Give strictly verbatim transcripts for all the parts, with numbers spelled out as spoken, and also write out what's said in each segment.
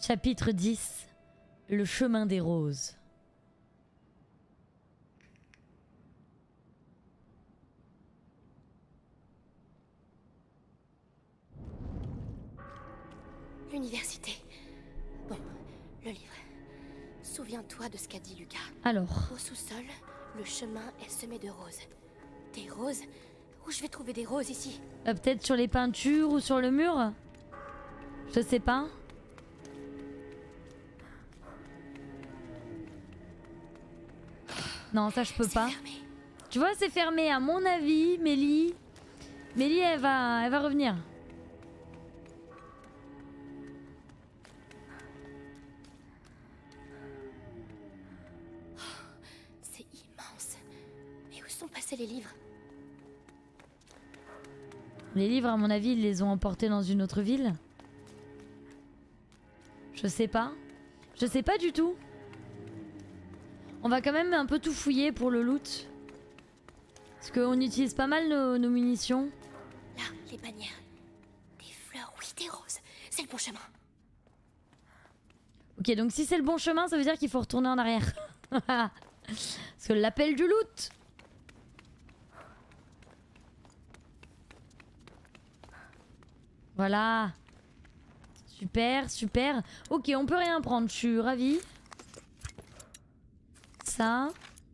Chapitre dix. Le chemin des roses. L'université. Bon, le livre. Souviens-toi de ce qu'a dit Lucas. Alors. Au sous-sol, le chemin est semé de roses. Des roses? Où je vais trouver des roses ici? Euh, Peut-être sur les peintures ou sur le mur? Je sais pas. Non, ça je peux pas. Fermé. Tu vois, c'est fermé. À mon avis, Mélie... Mélie, elle va, elle va revenir. C'est immense. Mais où sont passés les livres? Les livres, à mon avis, ils les ont emportés dans une autre ville. Je sais pas. Je sais pas du tout. On va quand même un peu tout fouiller pour le loot. Parce qu'on utilise pas mal nos, nos munitions. Là, les bannières. Des fleurs, oui, des roses. C'est le bon chemin. Ok, donc si c'est le bon chemin, ça veut dire qu'il faut retourner en arrière. Parce que l'appel du loot. Voilà. Super, super. Ok, on peut rien prendre, je suis ravie. Ça.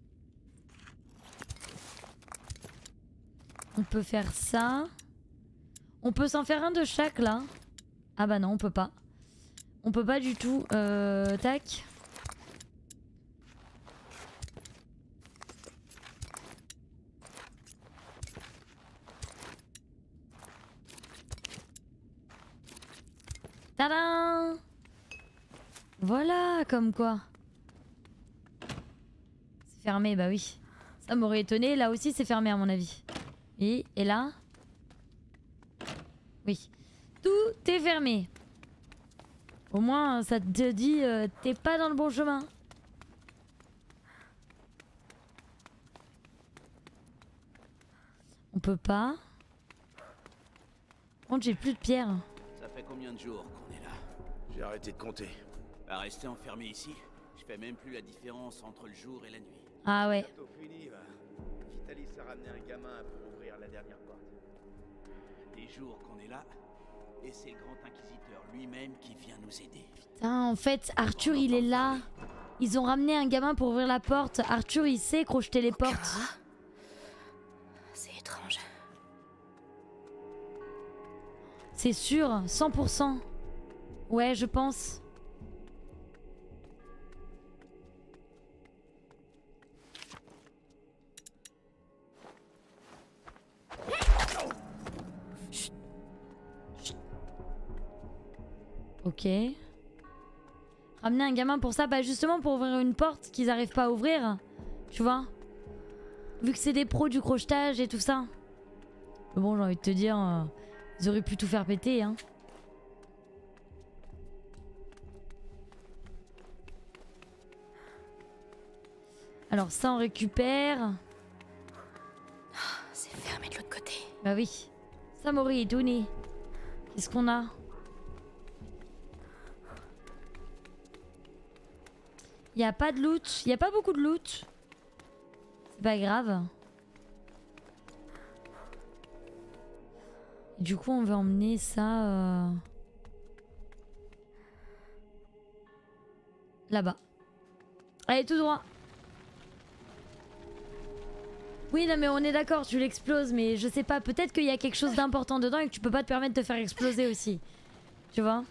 On peut faire ça. On peut s'en faire un de chaque là. Ah bah non, on peut pas. On peut pas du tout. Euh, tac. Tadam! Voilà, comme quoi. C'est fermé, bah oui. Ça m'aurait étonné. Là aussi, c'est fermé à mon avis. Et, et là? Oui. Tout est fermé. Au moins, ça te dit, euh, t'es pas dans le bon chemin. On peut pas. Par contre, j'ai plus de pierres. Ça fait combien de jours qu'on est là? J'ai arrêté de compter. À rester enfermé ici, je fais même plus la différence entre le jour et la nuit. Ah ouais. Bientôt fini, va. Vitalis a ramené un gamin pour ouvrir la dernière porte. Des jours qu'on est là, et c'est le grand inquisiteur lui-même qui vient nous aider. Putain, en fait, Arthur, il est là. Ils ont ramené un gamin pour ouvrir la porte. Arthur, il sait crocheter les portes. C'est étrange. C'est sûr, cent pour cent. Ouais, je pense. Ok. Ramener un gamin pour ça, bah justement pour ouvrir une porte qu'ils arrivent pas à ouvrir. Tu vois? Vu que c'est des pros du crochetage et tout ça. Mais bon, j'ai envie de te dire, euh, ils auraient pu tout faire péter, hein. Alors ça on récupère. C'est fermé de l'autre côté. Bah oui. Samori et Tony. Qu'est-ce qu'on a? Il y a pas de loot. Il y a pas beaucoup de loot. C'est pas grave. Et du coup on va emmener ça euh... là-bas. Allez, tout droit. Oui, non, mais on est d'accord, tu l'exploses, mais je sais pas, peut-être qu'il y a quelque chose d'important dedans et que tu peux pas te permettre de te faire exploser aussi. Tu vois?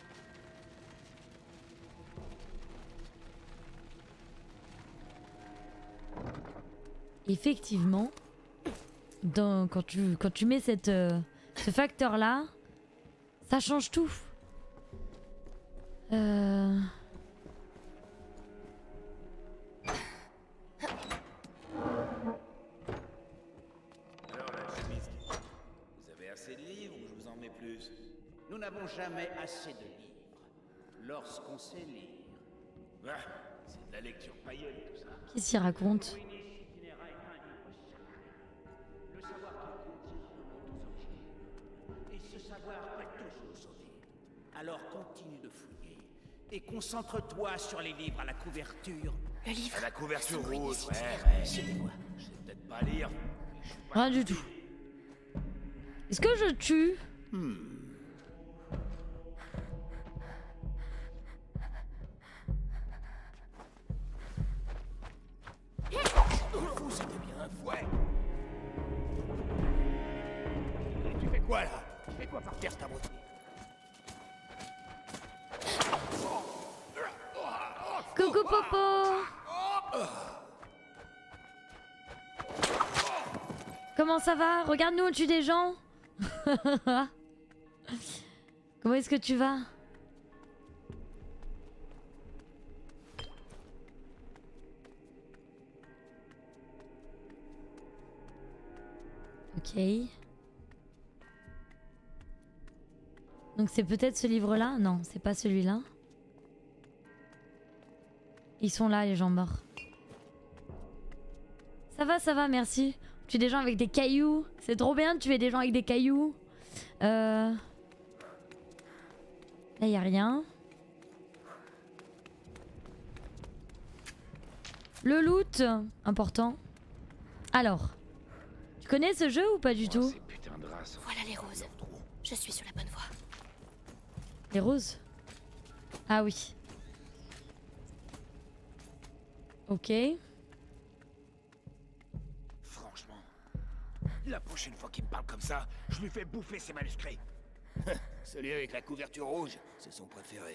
Effectivement, dans, quand, tu, quand tu mets cette, euh, ce facteur-là, ça change tout. Euh... Nous n'avons jamais assez de livres. Lorsqu'on sait lire. Ah, c'est de la lecture païenne tout ça. Qu'est-ce qu'il raconte? Le savoir qui contient nos origines. Et ce savoir peut tous nous sauver. Alors continue de fouiller Et concentre-toi sur les livres à la couverture. Le livre. À la couverture Sombre rouge, Inédit. ouais, ouais. C'était quoi? Je sais peut-être pas lire. mais je suis pas Rien du tout. Est-ce que je tue? fou, c'était bien un fouet. Tu fais quoi là? Tu fais quoi par terre, cet abruti? Coucou Popo. Comment ça va? Regarde-nous, on tue des gens. Comment est-ce que tu vas? Ok. Donc c'est peut-être ce livre-là? Non, c'est pas celui-là. Ils sont là, les gens morts. Ça va, ça va, merci. Tu es des gens avec des cailloux. C'est trop bien de tuer des gens avec des cailloux. Euh... Là, y a rien. Le loot, important. Alors, tu connais ce jeu ou pas du tout? Ces putains de races. Voilà les roses. Je suis sur la bonne voie. Les roses? Ah oui. Ok. Franchement, la prochaine fois qu'il me parle comme ça, je lui fais bouffer ses manuscrits. Celui avec la couverture rouge, c'est son préféré.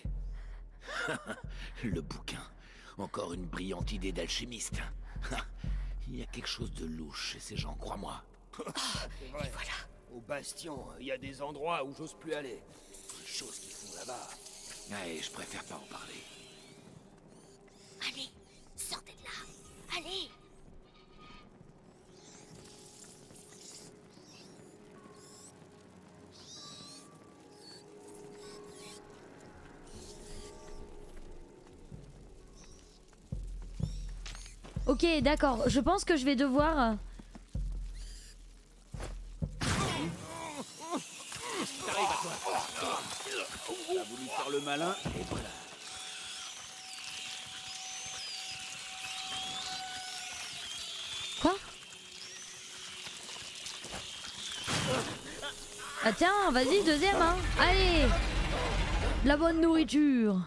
Le bouquin. Encore une brillante idée d'alchimiste. Il y a quelque chose de louche chez ces gens, crois-moi. Et voilà. Au Bastion, il y a des endroits où j'ose plus aller. Les choses qu'ils font là-bas. Ouais, je préfère pas en parler. Allez, sortez de là. Allez. Ok, d'accord. Je pense que je vais devoir... T'arrives à toi. T'as voulu faire le malin, et voilà. Quoi? Ah tiens, vas-y, deuxième, hein. Allez. La bonne nourriture.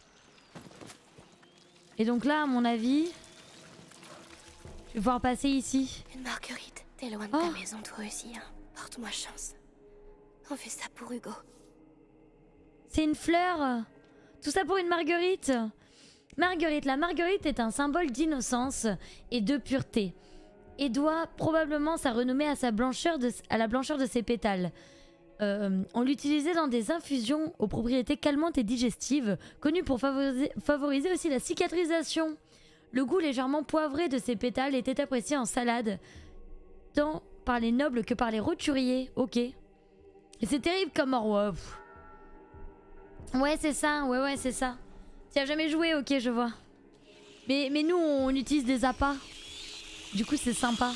Et donc là, à mon avis... Je vais pouvoir passer ici. Une marguerite. T'es loin de Oh. ta maison, toi aussi, hein. Porte-moi chance. On fait ça pour Hugo. C'est une fleur. Tout ça pour une marguerite. Marguerite. La marguerite est un symbole d'innocence et de pureté. Et doit probablement sa renommée à, sa blancheur de, à la blancheur de ses pétales. Euh, on l'utilisait dans des infusions aux propriétés calmantes et digestives, connues pour favoriser, favoriser aussi la cicatrisation. Le goût légèrement poivré de ces pétales était apprécié en salade, tant par les nobles que par les roturiers. Ok. Et c'est terrible comme mort. Ouais, pff. Ouais, c'est ça. Ouais, ouais, c'est ça. Tu as jamais joué? Ok, je vois. Mais, mais nous, on utilise des appâts. Du coup, c'est sympa.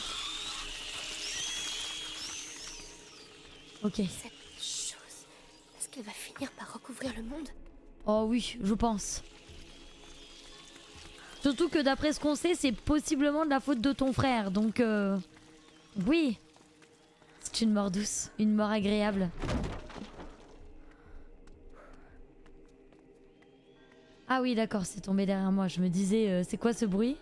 Ok. Cette chose, est-ce qu'elle va finir par recouvrir le monde? Oh oui, je pense. Surtout que d'après ce qu'on sait, c'est possiblement de la faute de ton frère. Donc, euh... oui. C'est une mort douce. Une mort agréable. Ah oui, d'accord, c'est tombé derrière moi. Je me disais, euh, c'est quoi ce bruit?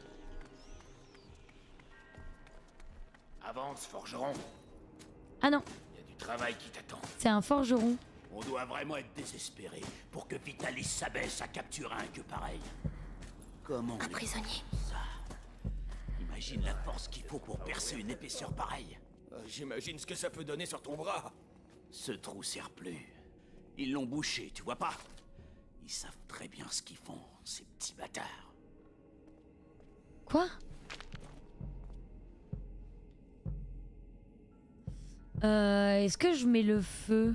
Avance, forgeron. Ah non, Il y a du travail qui t'attend. c'est un forgeron. On doit vraiment être désespéré pour que Vitalis s'abaisse à capturer un que pareil. Comment Un on prisonnier. imagine la force qu'il faut pour percer une épaisseur pareille? Euh, J'imagine ce que ça peut donner sur ton bras. Ce trou sert plus. Ils l'ont bouché, tu vois pas? Ils savent très bien ce qu'ils font, ces petits bâtards. Quoi? Euh, est-ce que je mets le feu?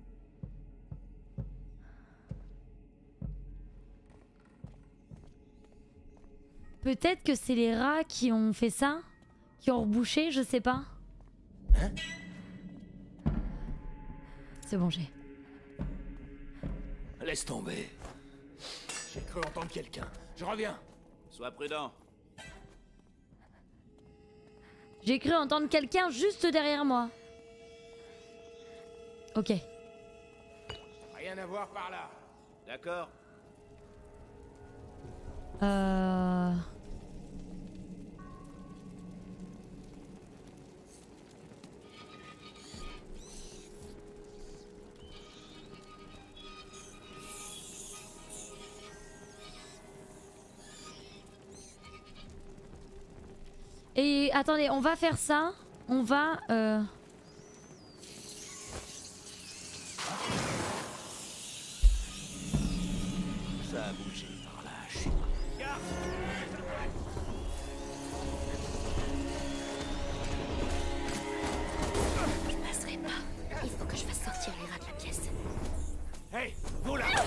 Peut-être que c'est les rats qui ont fait ça? Qui ont rebouché, je sais pas. Hein? C'est bon, j'ai. Laisse tomber. J'ai cru entendre quelqu'un. Je reviens. Sois prudent. J'ai cru entendre quelqu'un juste derrière moi. Ok. Rien à voir par là. D'accord. Euh... Et attendez, on va faire ça. On va... Euh... Ça a bougé par là, je suis... Je passerai pas. Il faut que je fasse sortir les rats de la pièce. Hey, vous là!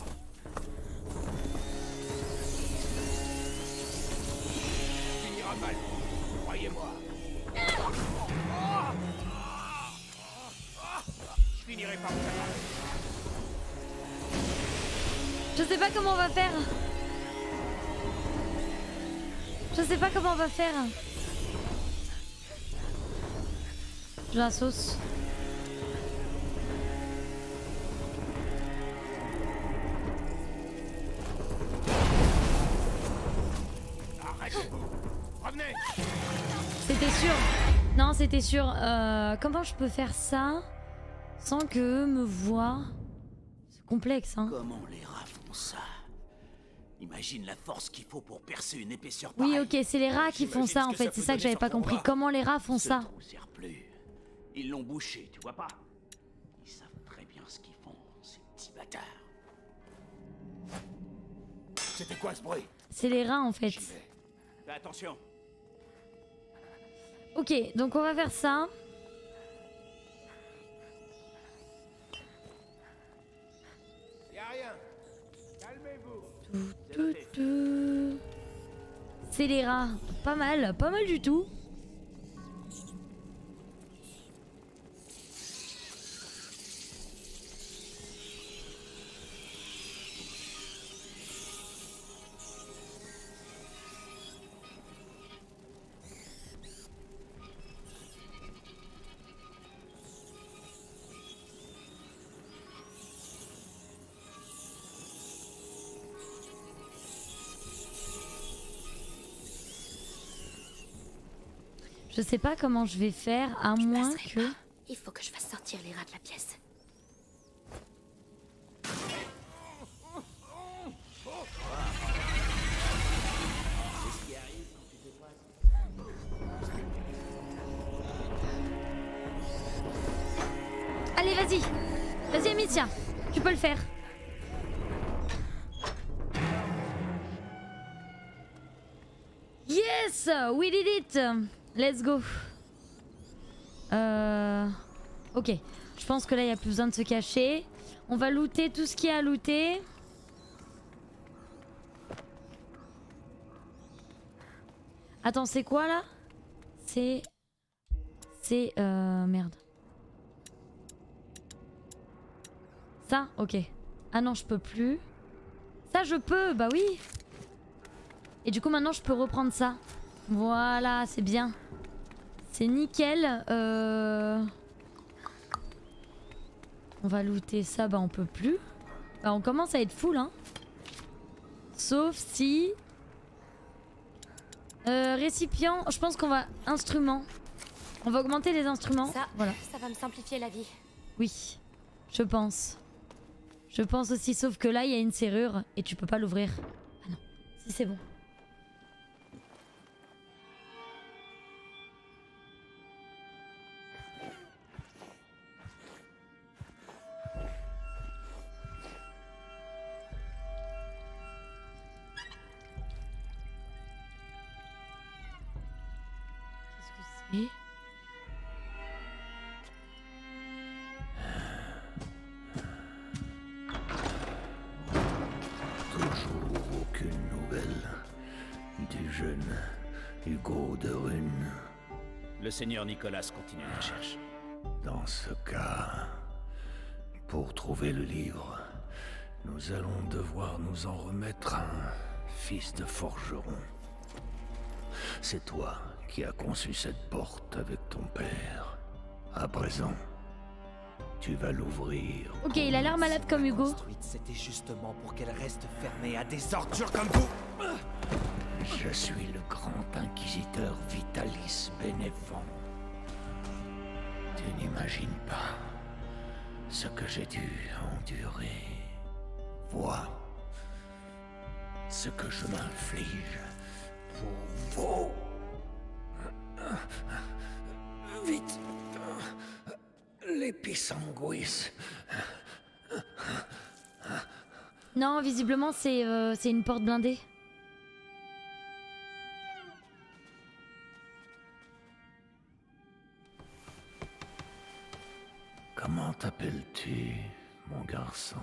Finira mal. Croyez-moi. Je finirai par vous faire. Je sais pas comment on va faire. Je sais pas comment on va faire. J'ai la sauce. Arrêtez-vous. Revenez. C'était sûr. Non, c'était sûr. Euh, comment je peux faire ça sans que eux me voient? C'est complexe, hein. Comment les rats font ça? Imagine la force qu'il faut pour percer une épaisseur pareille. Oui, ok, c'est les rats qui font J'imagine ça ce en que fait. ça C'est peut ça que donner j'avais sur pas ton compris. bras. Comment les rats font Ce ça? trou sert plus. Ils l'ont bouché, tu vois pas? Ils savent très bien ce qu'ils font, ces petits bâtards. C'était quoi ce bruit? C'est les rats en fait. J'y vais. Fais attention. Ok, donc on va faire ça. Y'a rien. Calmez-vous. C'est noté. Tout. C'est les rats. Pas mal, pas mal du tout. Je sais pas comment je vais faire, à Je moins passerai que... pas. Il faut que je fasse sortir les rats de la pièce. Allez, vas-y. Vas-y, Amicia. Tu peux le faire. Yes, we did it. Let's go. Euh... Ok. Je pense que là, il n'y a plus besoin de se cacher. On va looter tout ce qu'il y a à looter. Attends, c'est quoi là? C'est... C'est... Euh... Merde. Ça? Ok. Ah non, je peux plus. Ça, je peux, bah oui. Et du coup, maintenant, je peux reprendre ça. Voilà, c'est bien. C'est nickel. Euh... On va looter ça, bah on peut plus. Bah on commence à être full, hein. Sauf si... Euh, récipient, je pense qu'on va... Instruments. On va augmenter les instruments. Ça, voilà. ça va me simplifier la vie. Oui, je pense. Je pense aussi, sauf que là, il y a une serrure et tu peux pas l'ouvrir. Ah non, si c'est bon. Qu'est-ce que c'est ? Toujours aucune nouvelle du jeune Hugo de Rune. Le seigneur Nicolas continue la recherche. Dans ce cas, pour trouver le livre, Nous allons devoir nous en remettre à un fils de forgeron. C'est toi qui as conçu cette porte avec ton père. À présent, tu vas l'ouvrir. Ok, il a l'air malade comme Hugo. C'était justement pour qu'elle reste fermée à des ordures comme vous. Je suis le grand inquisiteur Vitalis Bénévent. Tu n'imagines pas ce que j'ai dû endurer. Vois ce que je m'inflige pour vous. Vite, l'épisanguis. Non, visiblement c'est euh, c'est une porte blindée. Comment t'appelles-tu, mon garçon?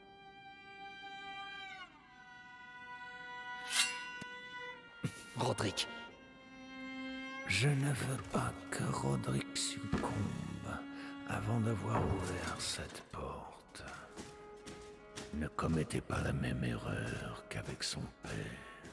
Roderick. Je ne veux pas que Roderick succombe avant d'avoir ouvert cette porte. Ne commettez pas la même erreur qu'avec son père.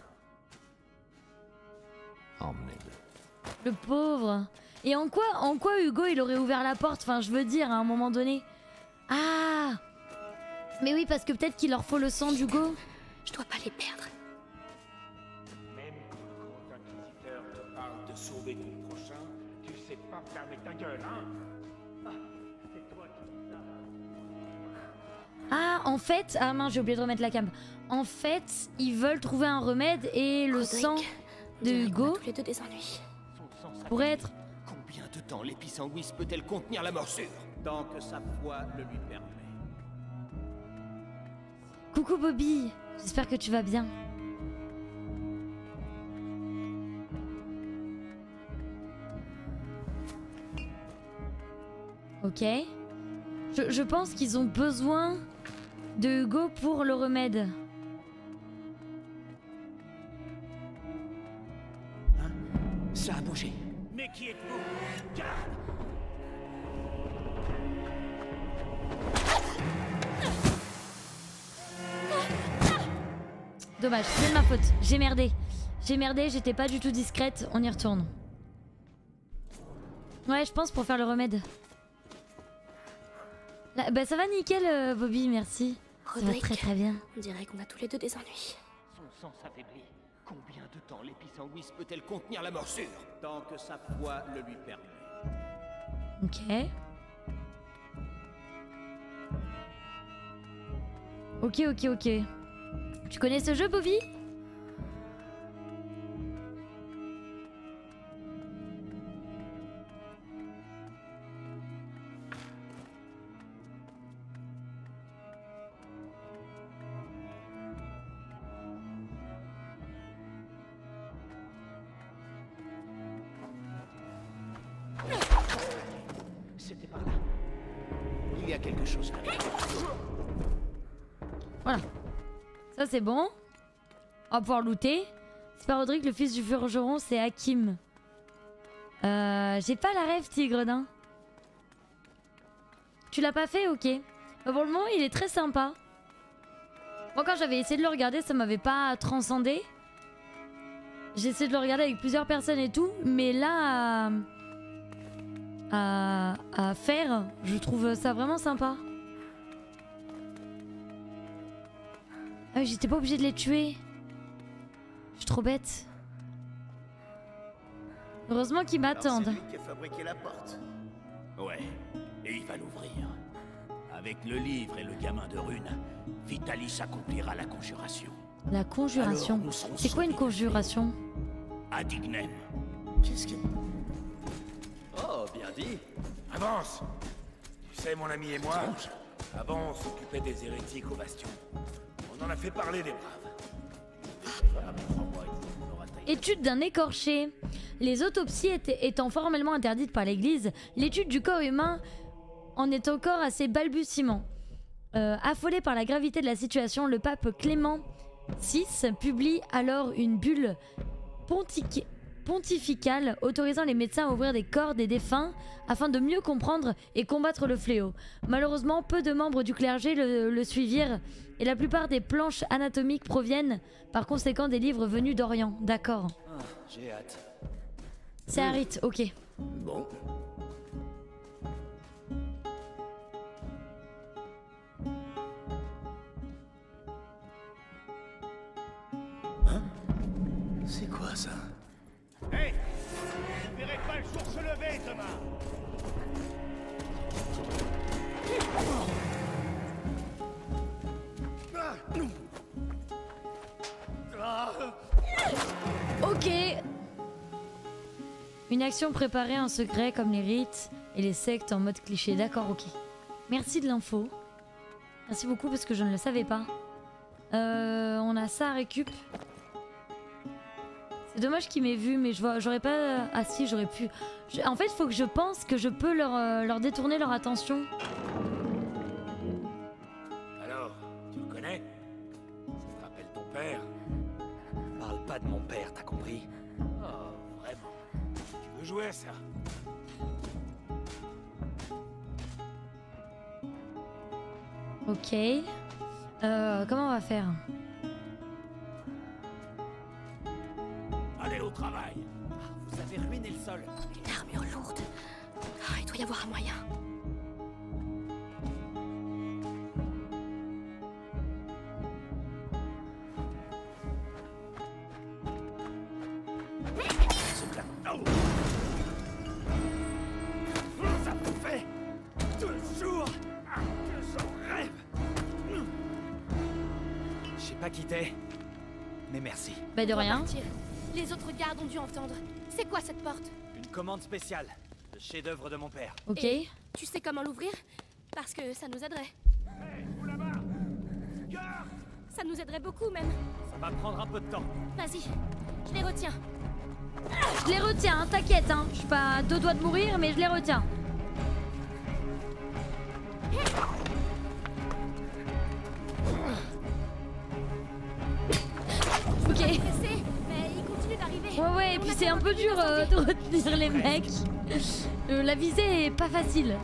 Emmenez-le. Le pauvre. Et en quoi, en quoi Hugo il aurait ouvert la porte? Enfin, je veux dire, à un moment donné. Ah! Mais oui, parce que peut-être qu'il leur faut le sang d'Hugo. Je dois pas les perdre. Même quand le grand inquisiteur te parle de sauver ton prochain, tu sais pas fermer ta gueule, hein? Ah, c'est toi qui dis ça. Ah, en fait... Ah mince, j'ai oublié de remettre la cam. En fait, ils veulent trouver un remède et le Roderick, sang on de dirait qu'on a Hugo tous les deux des ennuis. Son sang pourrait être... Combien de temps l'épisanguis peut-elle contenir la morsure? Tant que sa foi le lui permet. Coucou Bobby, j'espère que tu vas bien. Ok. Je, je pense qu'ils ont besoin de Hugo pour le remède. Hein? Ça a bougé. Mais qui êtes-vous? Garde! Dommage, c'est de ma faute. J'ai merdé. J'ai merdé, j'étais pas du tout discrète. On y retourne. Ouais, je pense pour faire le remède. Là, bah ça va nickel, euh, Bobby, merci. Ça va Roderick, très très bien. on dirait qu'on a tous les deux des ennuis. Son sang s'affaiblit. Combien de temps l'épisanguis peut-elle contenir la morsure? Tant que sa foi le lui permet. Ok. Ok, ok, ok. Tu connais ce jeu, Bobby? C'était par là. Il y a quelque chose là. Voilà. Ça c'est bon. On va pouvoir looter. C'est pas Roderick, le fils du forgeron, c'est Hakim. Euh, J'ai pas la rêve, Tigredin. Tu l'as pas fait? Ok. Bah, pour le moment, il est très sympa. Moi, quand j'avais essayé de le regarder, ça m'avait pas transcendé. J'ai essayé de le regarder avec plusieurs personnes et tout. Mais là, à, à, à faire, je trouve ça vraiment sympa. Ah oui, j'étais pas obligée de les tuer. Je suis trop bête. Heureusement qu'ils m'attendent. C'est lui qui a fabriqué la porte. Ouais, et il va l'ouvrir. Avec le livre et le gamin de runes, Vitalis accomplira la conjuration. La conjuration. Alors, nous serons C'est quoi une sauvés. conjuration? Adignem. Qu'est-ce que... Oh, bien dit. Avance! Tu sais, mon ami et moi, avant on s'occupait des hérétiques au bastion. On en a fait parler des braves. Étude d'un écorché. Les autopsies étaient- étant formellement interdites par l'église, l'étude du corps humain en est encore à ses balbutiements. Euh, affolé par la gravité de la situation, le pape Clément six publie alors une bulle pontifique- pontificale autorisant les médecins à ouvrir des corps des défunts afin de mieux comprendre et combattre le fléau. Malheureusement, peu de membres du clergé le, le suivirent et la plupart des planches anatomiques proviennent par conséquent des livres venus d'Orient. D'accord. Ah, j'ai hâte. C'est un rite, ok. Bon. Hein? C'est quoi ça? Hé! Vous verrez pas le jour se lever demain! Ok. Une action préparée en secret comme les rites et les sectes en mode cliché. D'accord, ok. Merci de l'info. Merci beaucoup parce que je ne le savais pas. Euh, on a ça à récup. C'est dommage qu'il m'ait vu, mais je vois, j'aurais pas... Ah si, j'aurais pu... Je... En fait, il faut que je pense que je peux leur, euh, leur détourner leur attention. Alors, tu le connais? Ça te rappelle ton père? Parle pas de mon père, t'as compris? Oh, vraiment? Tu veux jouer à ça? Ok. Euh, comment on va faire? Allez au travail! Vous avez ruiné le sol. Une armure lourde. Ah, il doit y avoir un moyen. C'est plat. Oh. Ça me fait toujours que j'en rêve! Je sais pas qui t'es, mais merci. Bah de On va rien. partir. Les autres gardes ont dû entendre. C'est quoi cette porte? Une commande spéciale. Le chef-d'œuvre de mon père. Ok. Et tu sais comment l'ouvrir? Parce que ça nous aiderait. Hé, vous là-bas! Gare! Ça nous aiderait beaucoup même. Ça va prendre un peu de temps. Vas-y, je les retiens. Je les retiens, hein, t'inquiète. Hein. Je suis pas à deux doigts de mourir, mais je les retiens. Ok. Pressé, mais ils continuent d'arriver. Ouais ouais, et puis c'est un peu dur euh, de retenir les mecs. Euh, la visée est pas facile.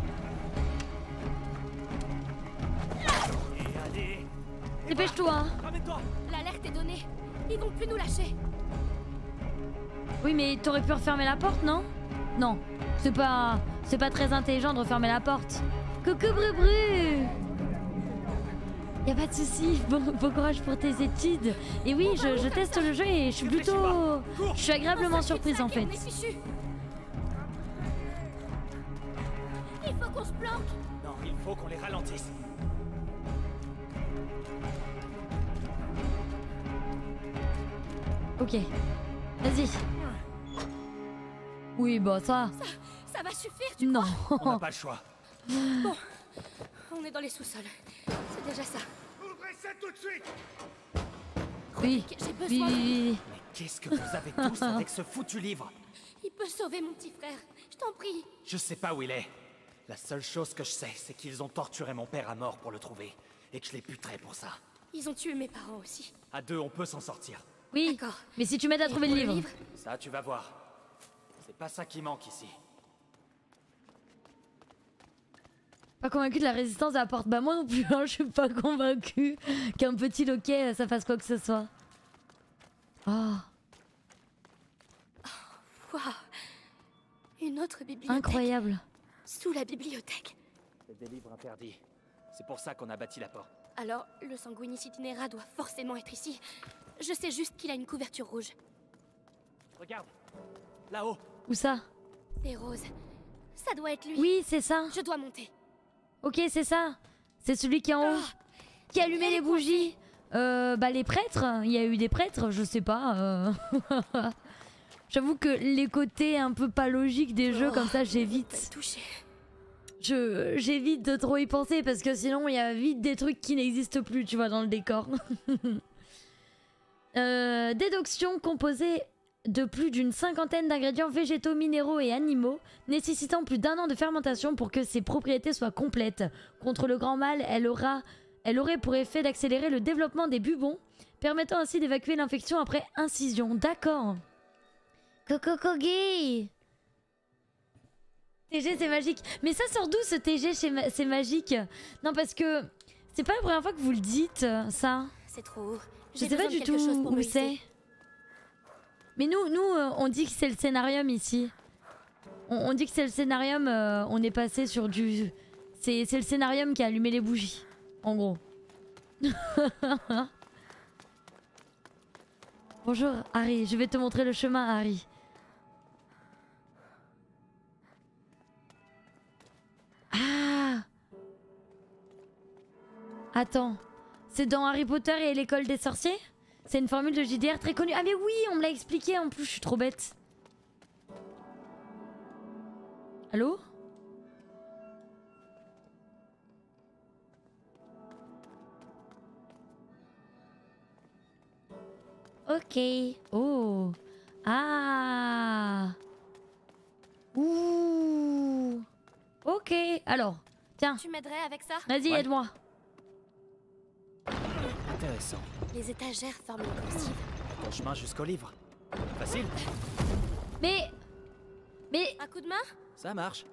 Et allez, Dépêche-toi. Hein. ramène-toi. L'alerte est donnée. Ils vont plus nous lâcher. Oui mais t'aurais pu refermer la porte, non? Non, c'est pas... c'est pas très intelligent de refermer la porte. Coucou Bru Bru. Y'a pas de soucis, bon, bon courage pour tes études. Et oui, je, je teste le jeu et je suis plutôt... Je suis agréablement surprise en fait. On est fichus. Il faut qu'on se planque. Non, il faut qu'on les ralentisse. Ok, vas-y. Oui, bah ça... Ça va suffire, tu Non. On n'a pas le choix. Bon, on est dans les sous-sols. C'est déjà ça. Ouvrez ça tout de suite! Oui, J'ai oui, besoin. oui, oui. Mais qu'est-ce que vous avez tous avec ce foutu livre? Il peut sauver mon petit frère. Je t'en prie. Je sais pas où il est. La seule chose que je sais, c'est qu'ils ont torturé mon père à mort pour le trouver. Et que je les buterai pour ça. Ils ont tué mes parents aussi. À deux, on peut s'en sortir. Oui, D'accord. mais si tu m'aides à Et trouver pour le livre. Ça, tu vas voir. C'est pas ça qui manque ici. Pas convaincu de la résistance de la porte. Bah moi non plus, hein, je suis pas convaincu qu'un petit loquet ça fasse quoi que ce soit. Oh, Waouh. Une autre bibliothèque. incroyable. Sous la bibliothèque. C'est des livres interdits. C'est pour ça qu'on a bâti la porte. Alors, le sanguinis itinera doit forcément être ici. Je sais juste qu'il a une couverture rouge. Regarde, là-haut. Où ça? Et rose. Ça doit être lui. Oui, c'est ça. Je dois monter. Ok, c'est ça. C'est celui qui est en haut. Qui a allumé les bougies. Euh, bah les prêtres. Il y a eu des prêtres, je sais pas. euh. J'avoue que les côtés un peu pas logiques des jeux comme ça, j'évite. Touché. Je j'évite de trop y penser parce que sinon il y a vite des trucs qui n'existent plus, tu vois, dans le décor. euh, déduction composée de plus d'une cinquantaine d'ingrédients végétaux, minéraux et animaux, nécessitant plus d'un an de fermentation pour que ses propriétés soient complètes. Contre le grand mal, elle, aura, elle aurait pour effet d'accélérer le développement des bubons, permettant ainsi d'évacuer l'infection après incision. D'accord. Coco Kogi. T G c'est magique. Mais ça sort d'où ce T G ma c'est magique? Non parce que c'est pas la première fois que vous le dites ça. C'est trop haut. Je sais pas du tout où c'est. Mais nous, nous euh, on dit que c'est le scénarium ici. On, on dit que c'est le scénarium, euh, on est passé sur du... C'est le scénarium qui a allumé les bougies. En gros. Bonjour Harry, je vais te montrer le chemin Harry. Ah! Attends, c'est dans Harry Potter et l'école des sorciers? C'est une formule de J D R très connue. Ah mais oui, on me l'a expliqué en plus, je suis trop bête. Allô? Ok. Oh. Ah. Ouh. Ok. Alors, tiens. Tu m'aiderais avec ça? Vas-y, Ouais. aide-moi. Intéressant. Les étagères forment une coursive. Ton chemin jusqu'au livre. Facile. Mais... Mais... Un coup de main? Ça marche.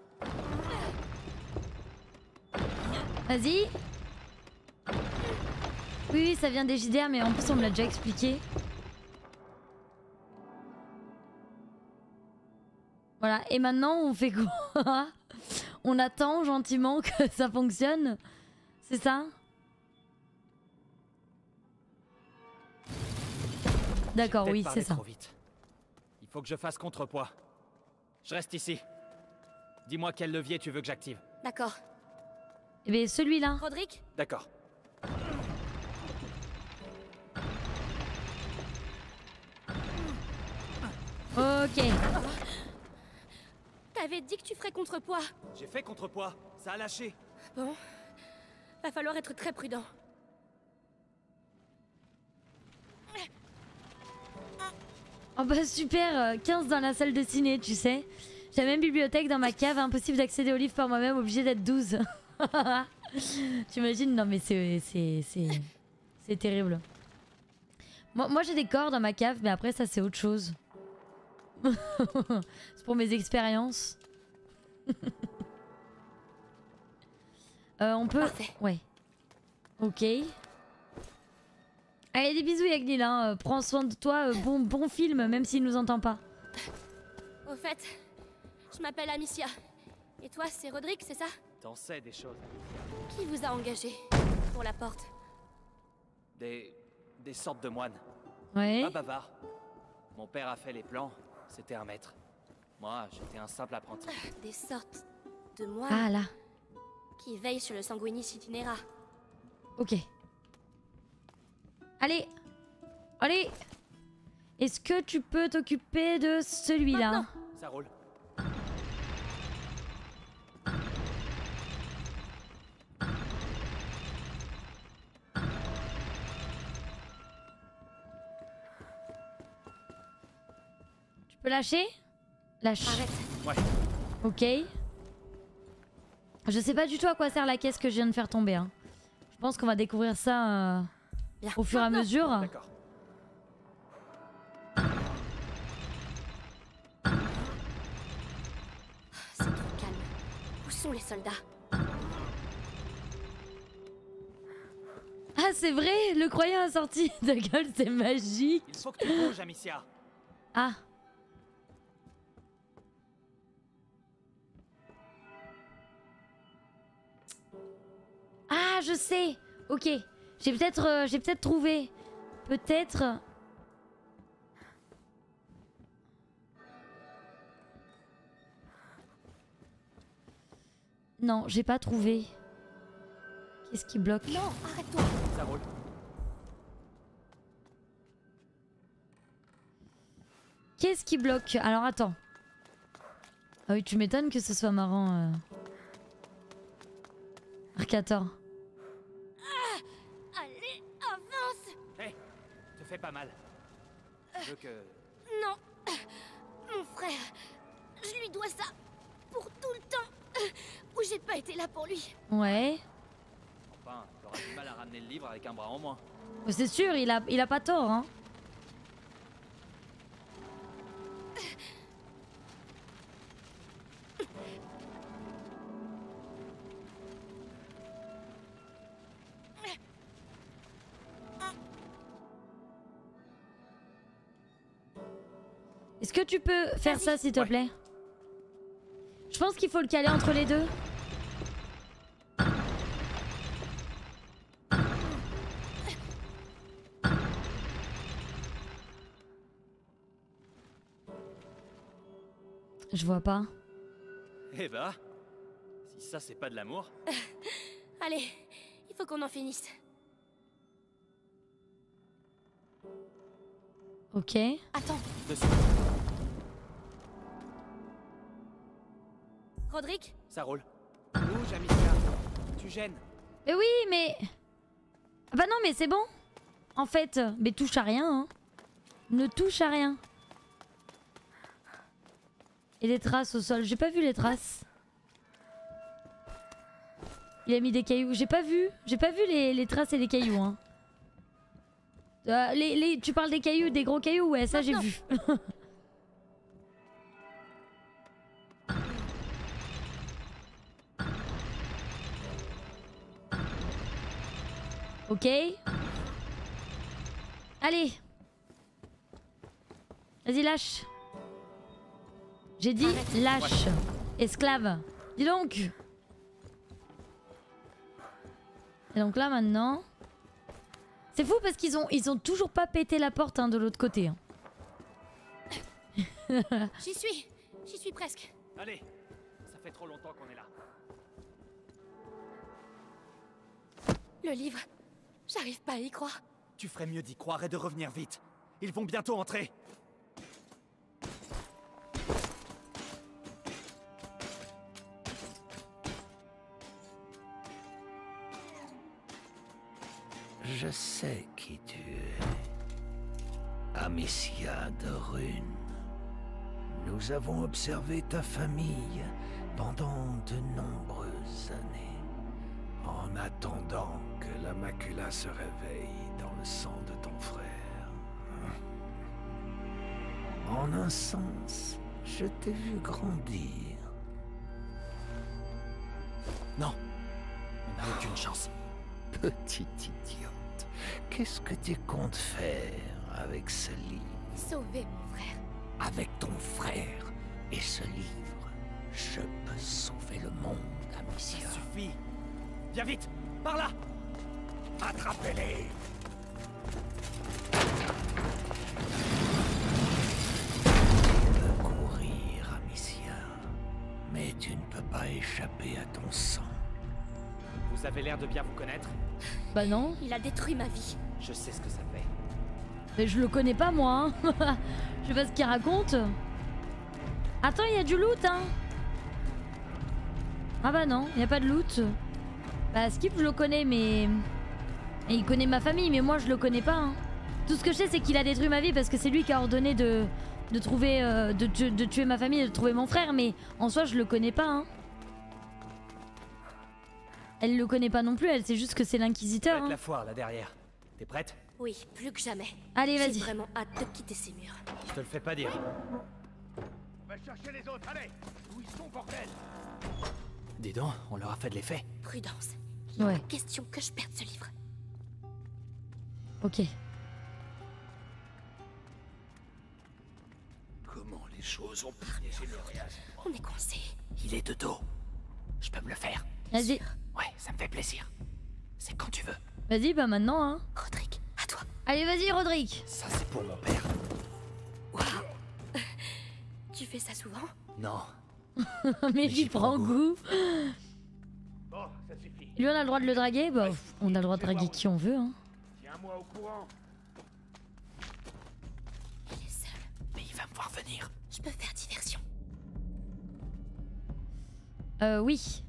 Vas-y. Oui, oui, ça vient des J D R, mais en plus on me l'a déjà expliqué. Voilà, et maintenant on fait quoi? On attend gentiment que ça fonctionne. C'est ça? D'accord, J'ai oui, peut-être c'est parlé ça. trop vite. Il faut que je fasse contrepoids. Je reste ici. Dis-moi quel levier tu veux que j'active. D'accord. Eh bien, celui-là. Roderick? D'accord. Ok. T'avais dit que tu ferais contrepoids. J'ai fait contrepoids. Ça a lâché. Bon. Va falloir être très prudent. Oh bah super, quinze dans la salle de ciné, tu sais. J'ai la même bibliothèque dans ma cave, impossible d'accéder aux livres par moi-même, obligé d'être douze. T'imagines? Non mais c'est... C'est terrible. Moi, moi j'ai des corps dans ma cave, mais après ça c'est autre chose. C'est pour mes expériences. euh, on peut... Parfait. Ouais. Ok. Allez, des bisous Yagnil, hein. Euh, prends soin de toi, euh, bon, bon film, même s'il nous entend pas. Au fait, je m'appelle Amicia. Et toi, c'est Roderick, c'est ça? T'en sais des choses. Qui vous a engagé pour la porte? Des... des sortes de moines. Ouais. Pas bavard. Mon père a fait les plans. C'était un maître. Moi, j'étais un simple apprenti. Des sortes de moines Ah là. qui veillent sur le sanguinis itinera. Ok. Allez. Allez. Est-ce que tu peux t'occuper de celui-là? Ça roule. Tu peux lâcher? Lâche. Arrête. Ouais. Ok. Je sais pas du tout à quoi sert la caisse que je viens de faire tomber. Hein. Je pense qu'on va découvrir ça euh, Bien. au fur et à Maintenant. mesure. D'accord. C'est trop calme. Où sont les soldats? Ah c'est vrai, le croyant a sorti de gueule, c'est magique. Il faut que tu bouges, Amicia. Ah. Ah je sais. Ok. J'ai peut-être euh, j'ai peut-être trouvé. Peut-être... Non, j'ai pas trouvé. Qu'est-ce qui bloque? Non, arrête-toi. Ça roule. Qu'est-ce qui bloque? Alors attends. Ah oui, tu m'étonnes que ce soit marrant. Euh... Arcator. Allez, avance. Hé, te fais pas mal. Je veux que... Non. Mon frère. Je lui dois ça. Pour tout le temps où j'ai pas été là pour lui. Ouais. Enfin, t'auras du mal à ramener le livre avec un bras en moins. C'est sûr, il a, il a pas tort, hein. Est-ce que tu peux faire ça s'il te plaît? Je pense qu'il faut le caler entre les deux. Je vois pas. Eh bah, si ça c'est pas de l'amour. Allez, il faut qu'on en finisse. Ok. Attends. Dessus. Roderick? Ça roule. Bouge, Amicia. Tu gênes. Mais oui, mais... Ah bah non, mais c'est bon. En fait, mais touche à rien. Hein. Ne touche à rien. Et les traces au sol. J'ai pas vu les traces. Il a mis des cailloux. J'ai pas vu. J'ai pas vu les, les traces et les cailloux. Hein. Euh, les, les, tu parles des cailloux, des gros cailloux? Ouais, ça j'ai vu. Ok. Allez. Vas-y, lâche. J'ai dit lâche. Ouais. Esclave. Dis donc. Et donc là maintenant... C'est fou parce qu'ils ont, ils ont toujours pas pété la porte hein, de l'autre côté. Hein. J'y suis. J'y suis presque. Allez. Ça fait trop longtemps qu'on est là. Le livre. J'arrive pas à y croire. Tu ferais mieux d'y croire et de revenir vite. Ils vont bientôt entrer. Je sais qui tu es. Amicia de Rune. Nous avons observé ta famille pendant de nombreuses années. En attendant que la macula se réveille dans le sang de ton frère. En un sens, je t'ai vu grandir. Non, on n'a aucune chance. Petit idiote, qu'est-ce que tu comptes faire avec ce livre? Sauver mon frère. Avec ton frère et ce livre, je peux sauver le monde, Amicia. Ça suffit. Viens vite, par là. Attrapez-les. Tu peux courir, Amicia, mais tu ne peux pas échapper à ton sang. Vous avez l'air de bien vous connaître. Bah non. Il a détruit ma vie. Je sais ce que ça fait. Mais je le connais pas moi. Hein. Je sais pas ce qu'il raconte. Attends, il y a du loot hein. Ah bah non, il y a pas de loot. Bah Skip je le connais mais... Et il connaît ma famille mais moi je le connais pas. Hein. Tout ce que je sais c'est qu'il a détruit ma vie parce que c'est lui qui a ordonné de, de trouver... Euh, de, de, de tuer ma famille et de trouver mon frère. Mais en soi je le connais pas hein. Elle le connaît pas non plus, elle sait juste que c'est l'inquisiteur. Hein. La foire là derrière. T'es prête? Oui, plus que jamais. Allez, vas-y. J'ai vraiment hâte de quitter ces murs. Je te le fais pas dire. Va chercher les autres, allez! Où ils sont, bordel? Dis donc, on leur a fait de l'effet. Prudence. Il est Ouais. pas question que je perde ce livre. Ok. Comment les choses ont pu... On est coincé. Il est de dos. Je peux me le faire. Vas-y. Ouais, ça me fait plaisir. C'est quand tu veux. Vas-y, bah maintenant hein. Roderick, à toi. Allez, vas-y Roderick. Ça c'est pour mon père. Waouh. Tu fais ça souvent? Non. Mais j'y prends goût. Bon, ça suffit. Lui on a le droit de le draguer? Bah on a le droit de draguer qui on veut hein. Tiens-moi au courant. Il est seul. Mais il va me voir venir. Je peux faire diversion. Euh oui.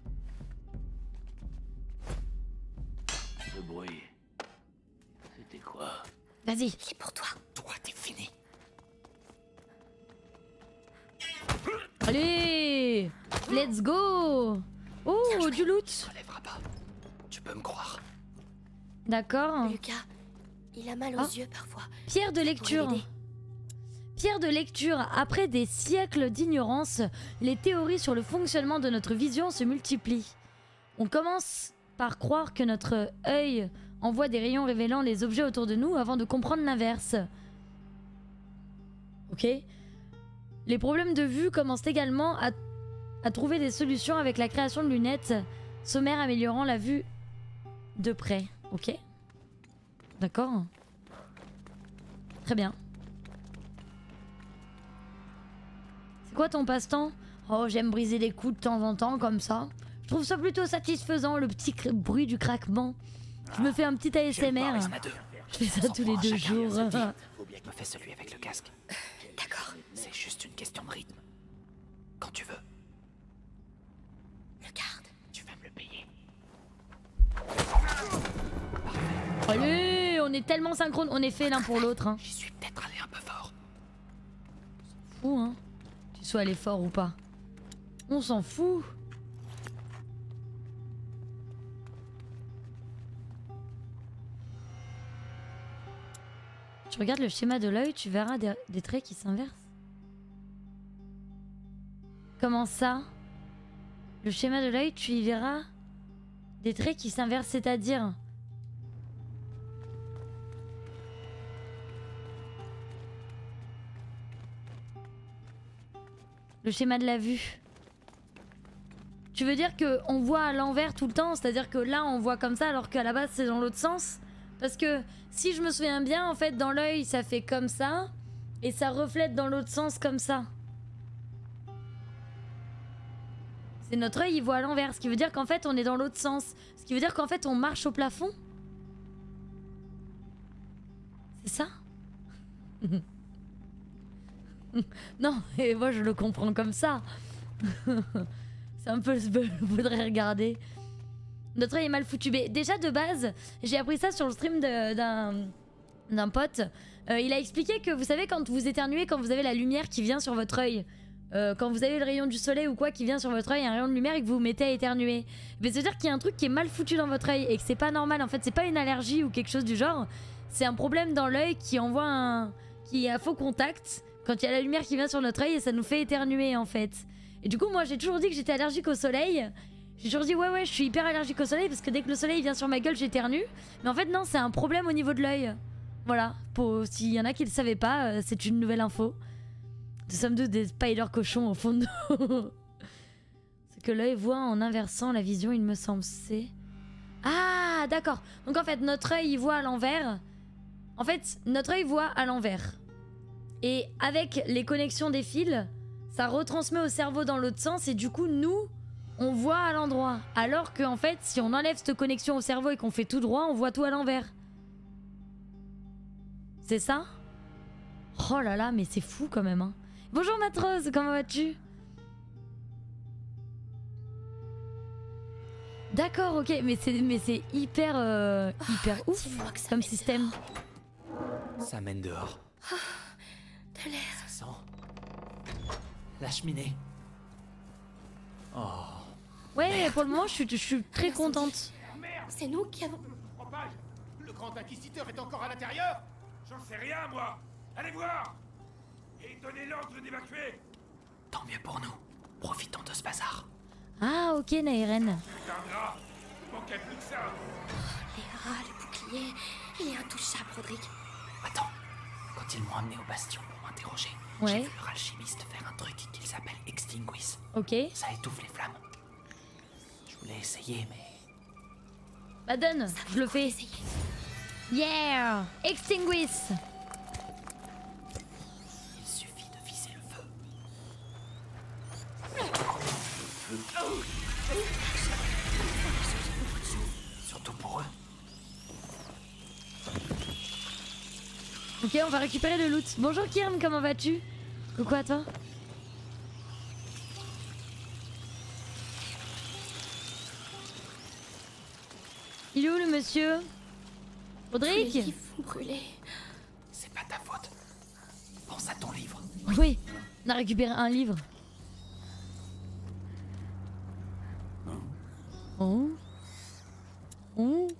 Ce bruit... C'était quoi? Vas-y. Il est pour toi. Toi, t'es fini. Allez. Let's go. Oh, du loot. Tu te relèveras pas. Tu peux me croire. D'accord. Lucas, il a mal aux Ah. yeux parfois. Pierre de Ça pourrait lecture. l'aider. Pierre de lecture. Après des siècles d'ignorance, les théories sur le fonctionnement de notre vision se multiplient. On commence par croire que notre œil envoie des rayons révélant les objets autour de nous avant de comprendre l'inverse. Ok. Les problèmes de vue commencent également à, à trouver des solutions avec la création de lunettes sommaires améliorant la vue de près. Ok. D'accord. Très bien. C'est quoi ton passe-temps? Oh, j'aime briser les coups de temps en temps comme ça. Je trouve ça plutôt satisfaisant, le petit bruit du craquement. Je me fais un petit A S M R. Je fais ça tous les deux jours. Faut bien que me fasse celui avec le casque. D'accord. C'est juste une question de rythme. Quand tu veux. Le garde. Tu vas me le payer. Allez, on est tellement synchrone, on est fait l'un pour l'autre. Hein. J'y suis peut-être allé un peu fort. Fou, hein. Tu sois allé fort ou pas. On s'en fout. Tu regardes le schéma de l'œil, tu verras des, des traits qui s'inversent. Comment ça? Le schéma de l'œil, tu y verras des traits qui s'inversent, c'est-à-dire... Le schéma de la vue. Tu veux dire que on voit à l'envers tout le temps? C'est-à-dire que là, on voit comme ça, alors qu'à la base, c'est dans l'autre sens? Parce que, si je me souviens bien, en fait, dans l'œil, ça fait comme ça. Et ça reflète dans l'autre sens comme ça. C'est notre œil, il voit à l'envers. Ce qui veut dire qu'en fait, on est dans l'autre sens. Ce qui veut dire qu'en fait, on marche au plafond. C'est ça? Non, et moi, je le comprends comme ça. C'est un peu ce que je voudrais regarder. Notre œil est mal foutu. Mais déjà, de base, j'ai appris ça sur le stream d'un d'un pote. Euh, il a expliqué que, vous savez, quand vous éternuez, quand vous avez la lumière qui vient sur votre œil, euh, quand vous avez le rayon du soleil ou quoi qui vient sur votre œil, un rayon de lumière et que vous vous mettez à éternuer, mais ça veut dire qu'il y a un truc qui est mal foutu dans votre œil et que c'est pas normal. En fait, c'est pas une allergie ou quelque chose du genre. C'est un problème dans l'œil qui envoie un... qui est à faux contact quand il y a la lumière qui vient sur notre œil et ça nous fait éternuer, en fait. Et du coup, moi, j'ai toujours dit que j'étais allergique au soleil. J'ai toujours dit, ouais, ouais, je suis hyper allergique au soleil parce que dès que le soleil vient sur ma gueule, j'éternue. Mais en fait, non, c'est un problème au niveau de l'œil. Voilà. Pour s'il y en a qui ne le savaient pas, euh, c'est une nouvelle info. Nous sommes tous des spider cochons au fond de nous. C'est que l'œil voit en inversant la vision, il me semble. C'est. Ah, d'accord. Donc en fait, notre œil, il voit à l'envers. En fait, notre œil voit à l'envers. Et avec les connexions des fils, ça retransmet au cerveau dans l'autre sens. Et du coup, nous, on voit à l'endroit. Alors que, en fait, si on enlève cette connexion au cerveau et qu'on fait tout droit, on voit tout à l'envers. C'est ça? Oh là là, mais c'est fou quand même, hein. Bonjour Matrose, comment vas-tu? D'accord, ok, mais c'est mais c'est hyper euh, hyper Oh, ouf ça comme mène système. dehors. Ça mène dehors. De l'air. Ça sent. La cheminée. Oh. Ouais, pour le moment, je suis je suis très contente. C'est nous qui avons... Propage, le grand inquisiteur est encore à l'intérieur? J'en sais rien, moi. Allez voir. Et donnez l'ordre d'évacuer. Tant mieux pour nous. Profitons de ce bazar. Ah, ok, Naeren. Putain de rat. Il manquait plus que ça. Les rats, les boucliers... Il est intouchable, Rodrigue. Attends. Quand ils m'ont amené au bastion pour m'interroger, Ouais. j'ai vu leur alchimiste faire un truc qu'il s'appelle Extinguis. Ok. Ça étouffe les flammes. Je voulais essayer, mais... Bah donne, je le fais. Essayez. Yeah, extinguis. il suffit de viser le feu. Surtout pour eux. Ok, on va récupérer le loot. Bonjour Kirn, comment vas-tu? Coucou à toi. Il est où le monsieur? Les Rodrigue? livres vont brûler. C'est pas ta faute. Pense à ton livre. Oui, on a récupéré un livre. Oh. Oh.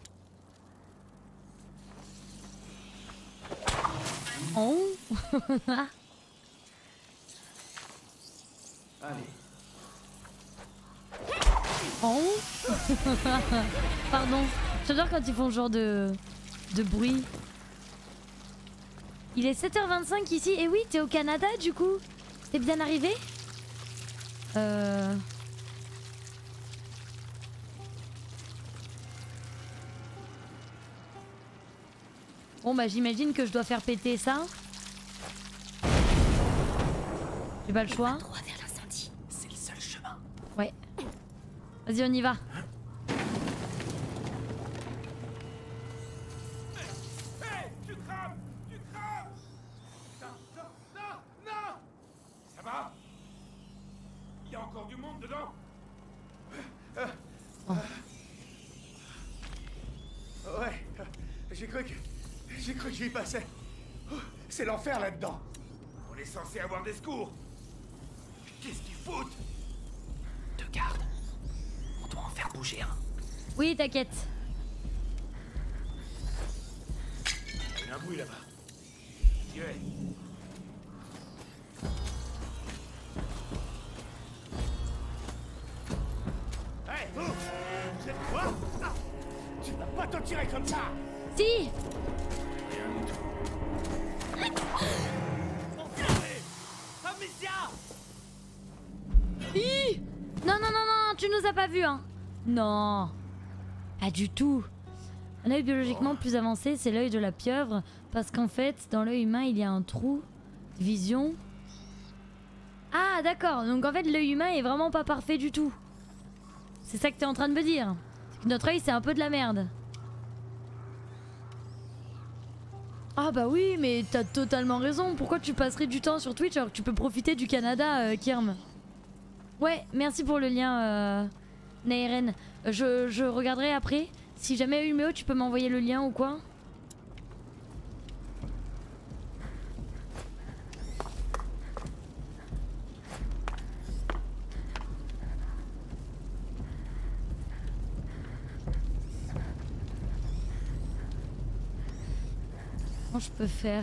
Oh. Allez. Oh. Pardon. J'adore quand ils font ce genre de, de bruit. Il est sept heures vingt-cinq ici. Et oui, t'es au Canada du coup. T'es bien arrivé? Euh... Bon bah j'imagine que je dois faire péter ça. J'ai pas le choix. Droit vers l'incendie. C'est le seul chemin. Ouais. Vas-y, on y va. Hé, tu crames, tu crames. Non, non, non, non. Ça va? Il y a encore du monde dedans? Ouais, j'ai cru que... J'ai cru que j'y passais. Oh, c'est l'enfer là-dedans. On est censé avoir des secours. Qu'est-ce qu'ils foutent? Deux gardes. On doit en faire bouger un. Oui, t'inquiète. Il y a un bruit là-bas. Qui est? Hé, oh, c'est quoi? Ah, tu vas pas te tirer comme ça. Si. Rien du tout. Amicia! Hi. Non, non, non, non, tu nous as pas vus, hein. Non. Pas du tout. Un œil biologiquement plus avancé, c'est l'œil de la pieuvre. Parce qu'en fait, dans l'œil humain, il y a un trou. Vision. Ah, d'accord. Donc en fait, l'œil humain est vraiment pas parfait du tout. C'est ça que t'es en train de me dire. Notre œil, c'est un peu de la merde. Ah bah oui, mais t'as totalement raison. Pourquoi tu passerais du temps sur Twitch alors que tu peux profiter du Canada, euh, Kirm? Ouais, merci pour le lien, euh, Nairen. Je, je regarderai après. Si jamais Uméo, tu peux m'envoyer le lien ou quoi? Comment je peux faire?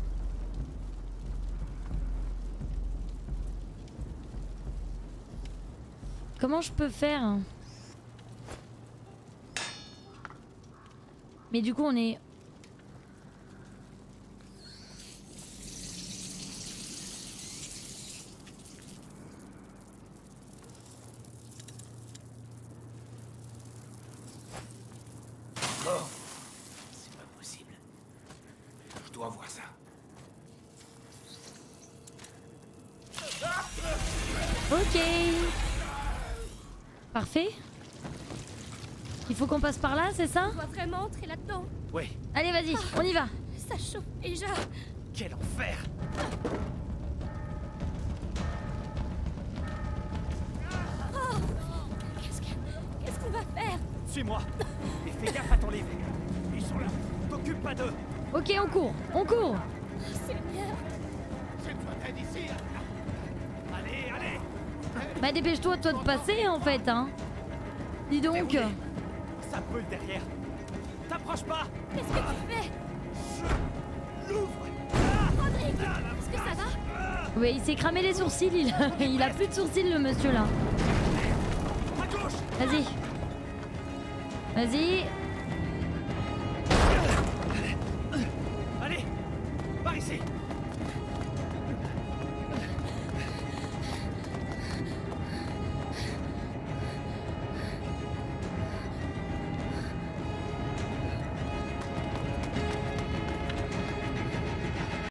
Comment je peux faire? Mais du coup on est... Encore? C'est pas possible. Je dois voir ça. Ok. Parfait. Il faut qu'on passe par là, c'est ça? On doit vraiment entrer là-dedans. Ouais, Allez, vas-y, on y va. Ça chauffe déjà. quel enfer! Oh, Qu'est-ce que... Qu'est-ce qu'on va faire? Suis-moi! Et fais gaffe à ton livre! Ils sont là! T'occupe pas d'eux! Ok, on court, on court. Oh, Seigneur. C'est toi t'es d'ici. Allez, allez! Bah dépêche-toi toi de passer en fait, hein. Dis donc. Verrouillé. Ça brûle derrière! T'approches pas! Qu'est-ce que tu fais? L'ouvre! Rodrigue, est-ce que ça va? Ouais, il s'est cramé les sourcils, il a, il a plus de sourcils le monsieur là. À gauche! Vas-y. Vas-y.